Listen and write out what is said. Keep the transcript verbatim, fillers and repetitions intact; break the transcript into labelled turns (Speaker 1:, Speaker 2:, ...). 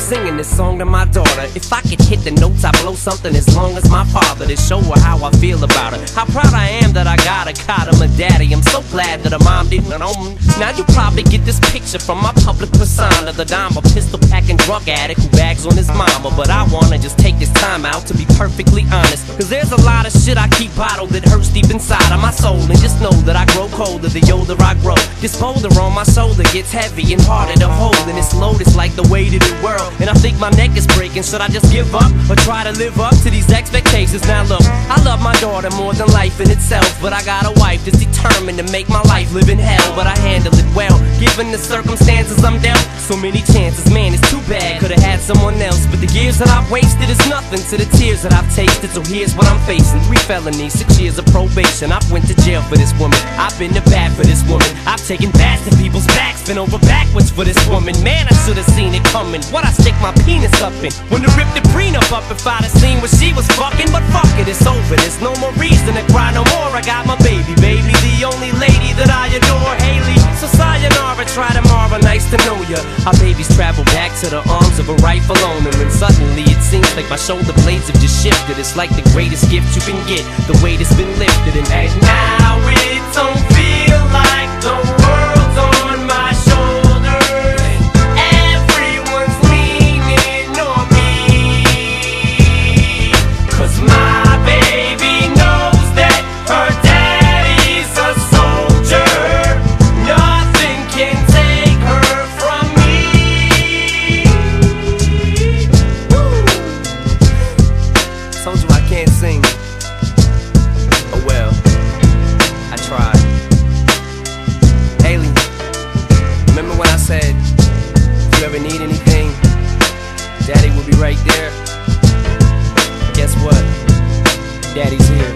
Speaker 1: singing this song to my daughter. If I could hit the notes, I blow something as long as my father, to show her how I feel about her. How proud I am that I got a cot of my daddy. I'm so glad that her mom didn't know me. Now you probably get this picture from my public persona, the dime, a pistol packing drug addict who bags on his mama. But I wanna just take this time out to be perfectly honest, cause there's a lot of shit I keep bottled that hurts deep inside of my soul. And just know that I grow colder the older I grow. This boulder on my shoulder gets heavy and harder to hold, and it's loaded like the weight of the world. And I think my neck is breaking. Should I just give up or try to live up to these expectations? Now look, I love my daughter more than life in itself, but I got a wife that's determined to make my life live in hell. But I handle it well, given the circumstances I'm dealt. So many chances, man, it's too bad, could've had someone else. But the years that I've wasted is nothing to the tears that I've tasted. So here's what I'm facing: three felonies, six years of probation. I've went to jail for this woman, I've been to bat for this woman. I've taken bats to people's backs, been over backwards for this woman. Man, I should've seen it coming. What I stick my penis up in? When to rip the prenup up if I'd have seen what she was fucking. But fuck it, it's over, there's no more reason to cry no more. I got my baby, baby, the only lady that I adore, Haley. So sayonara, try tomorrow, nice to know ya. Our babies travel back to the arms of a rightful owner, and suddenly it seems like my shoulder blades have just shifted. It's like the greatest gift you can get, the weight has been lifted. And now it don't feel like the world's on my shoulders. Everyone's leaning on me, cause my baby knows that her daddy's a soldier. Nothing can take her from me. Woo. Told you I can't sing. Oh well, I tried. Haley, remember when I said, if you ever need anything, Daddy will be right there? Guess what? Daddy's here.